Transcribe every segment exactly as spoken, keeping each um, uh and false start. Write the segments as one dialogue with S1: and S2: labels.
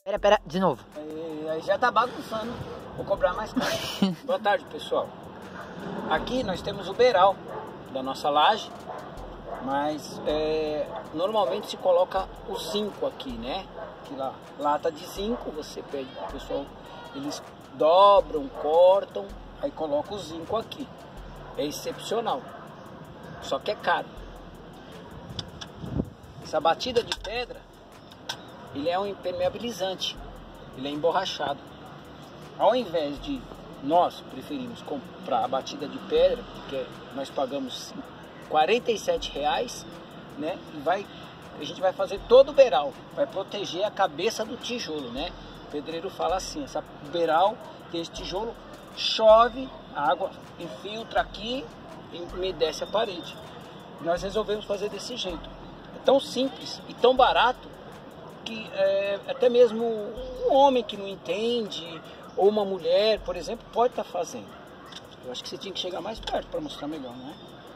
S1: Pera, pera, de novo.
S2: Aí, aí já tá bagunçando. Vou cobrar mais caro. Boa tarde, pessoal. Aqui nós temos o beiral da nossa laje, mas é, normalmente se coloca o zinco aqui, né? Aqui lá, lata de zinco, você pede pro pessoal, eles dobram, cortam, aí coloca o zinco aqui. É excepcional, só que é caro. Essa batida de pedra, ele é um impermeabilizante, ele é emborrachado. Ao invés de nós preferimos comprar a batida de pedra, porque nós pagamos quarenta e sete reais, né? E vai, a gente vai fazer todo o beiral, vai proteger a cabeça do tijolo, né? O pedreiro fala assim, essa beiral tem esse tijolo, chove, a água infiltra aqui e umedece a parede. Nós resolvemos fazer desse jeito. É tão simples e tão barato que é, até mesmo um homem que não entende, ou uma mulher, por exemplo, pode estar fazendo. Eu acho que você tinha que chegar mais perto para mostrar melhor, né?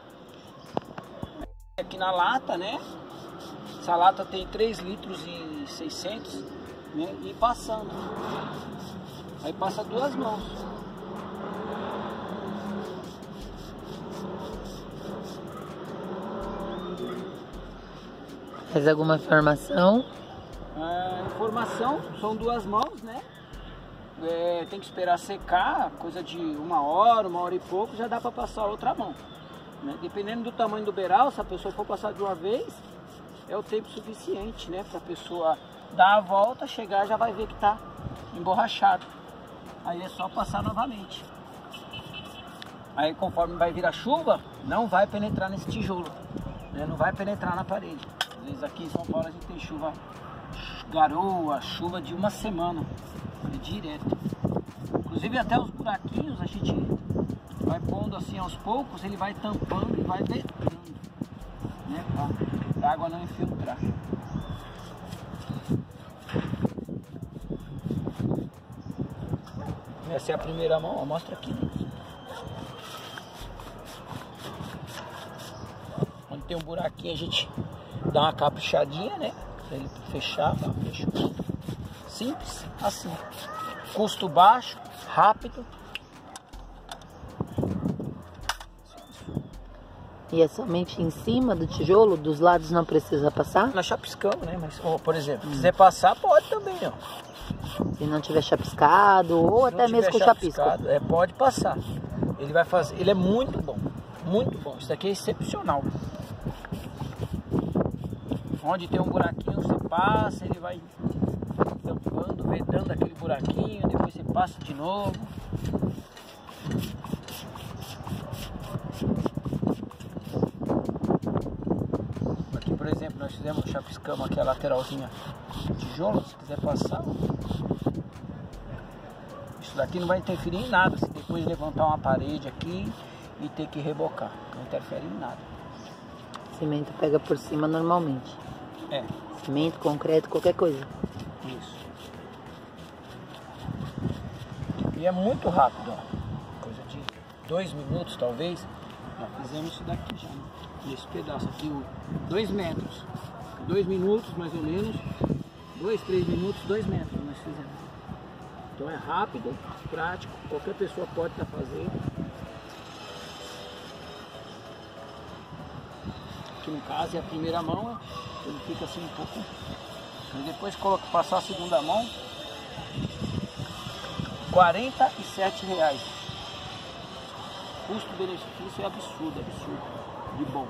S2: Aqui na lata, né? Essa lata tem três litros e seiscentos, né? E passando. Aí passa duas mãos.
S1: Mais alguma informação?
S2: A informação são duas mãos, né? É, tem que esperar secar, coisa de uma hora, uma hora e pouco, já dá para passar a outra mão, né? Dependendo do tamanho do beiral, se a pessoa for passar de uma vez, é o tempo suficiente, né? Para a pessoa dar a volta, chegar, já vai ver que está emborrachado. Aí é só passar novamente. Aí conforme vai vir a chuva, não vai penetrar nesse tijolo, né? Não vai penetrar na parede. Às vezes aqui em São Paulo a gente tem chuva, garoa, chuva de uma semana. É direto. Inclusive até os buraquinhos a gente vai pondo assim aos poucos, ele vai tampando e vai vetando, né, para a água não infiltrar. Essa é a primeira mão, ó, mostra aqui. Onde tem um buraquinho a gente dá uma caprichadinha, né, para ele fechar, tá? Fechou. Simples, assim. Custo baixo, rápido.
S1: E é somente em cima do tijolo? Dos lados não precisa passar?
S2: Nós chapiscamos, né? Mas, ó, por exemplo, hum. quiser passar, pode também, ó.
S1: Se não tiver chapiscado, ou
S2: Se
S1: até mesmo com chapisco.
S2: É, pode passar. Ele vai fazer. Ele é muito bom. Muito bom. Isso daqui é excepcional. Onde tem um buraquinho, você passa, ele vai tampando, vedando aquele buraquinho, depois você passa de novo. Aqui, por exemplo, nós fizemos, chapiscamos aqui a lateralzinha do tijolo, se quiser passar. Isso daqui não vai interferir em nada, se depois levantar uma parede aqui e ter que rebocar, não interfere em nada.
S1: Cimento pega por cima normalmente.
S2: É.
S1: Cimento, concreto, qualquer coisa.
S2: Isso. E é muito rápido, ó. Coisa de dois minutos talvez. Já fizemos isso daqui já, né? Nesse pedaço aqui, dois metros. Dois minutos mais ou menos. Dois, três minutos, dois metros nós fizemos. Então é rápido, prático, qualquer pessoa pode estar fazendo. Aqui no caso é a primeira mão, ele fica assim um pouco. E depois coloca, passar a segunda mão, quarenta e sete reais. Custo-benefício é absurdo, absurdo, de bom.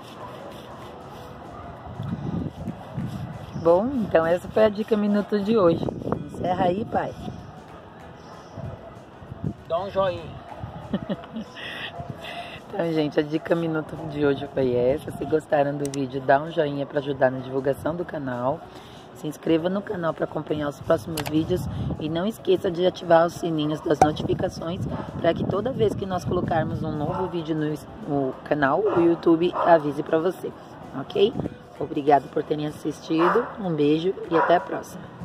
S1: Bom, então essa foi a Dica Minuto de hoje. Encerra aí, pai.
S2: Dá um joinha.
S1: Então, gente, a Dica Minuto de hoje foi essa. Se gostaram do vídeo, dá um joinha para ajudar na divulgação do canal. Se inscreva no canal para acompanhar os próximos vídeos. E não esqueça de ativar os sininhos das notificações para que toda vez que nós colocarmos um novo vídeo no, no canal, o YouTube avise para você, ok? Obrigado por terem assistido. Um beijo e até a próxima.